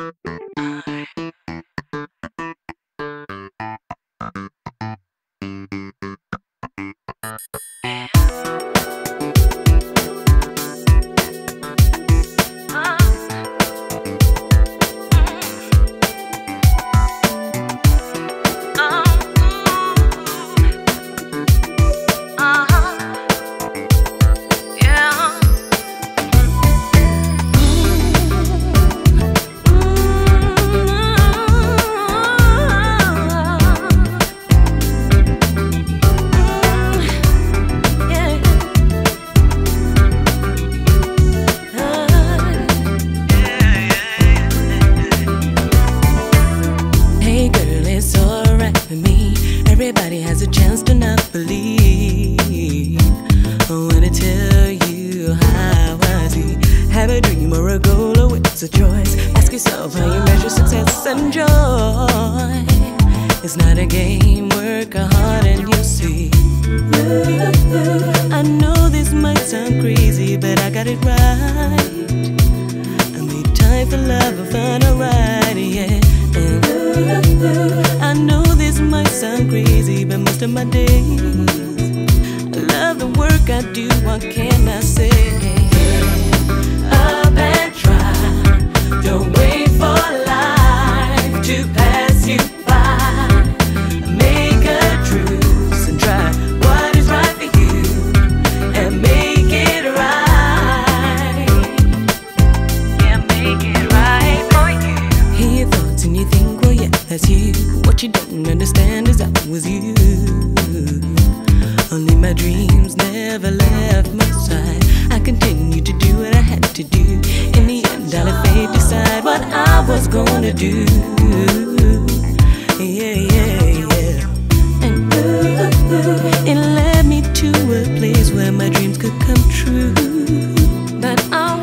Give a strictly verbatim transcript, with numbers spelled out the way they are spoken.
Everybody has a chance to not believe. When I tell you how I see, have a dream or a goal or it's a choice. Ask yourself how you measure success and joy. It's not a game, work hard and you'll see. I know this might sound crazy, but I got it right. I made time for love and fun, alright, yeah. And I know this might sound crazy, but most of my days I love the work I do, what can I say? Up and try, don't wait for life to pass you by. Make a truce and try what is right for you and make it right. Yeah, make it right for you. Hear your thoughts and you think, well yeah, that's you. What you don't understand is I was you. Only my dreams never left my side. I continued to do what I had to do. In the end, I let fate decide what I was gonna do. Yeah, yeah, yeah. And ooh, it led me to a place where my dreams could come true. But I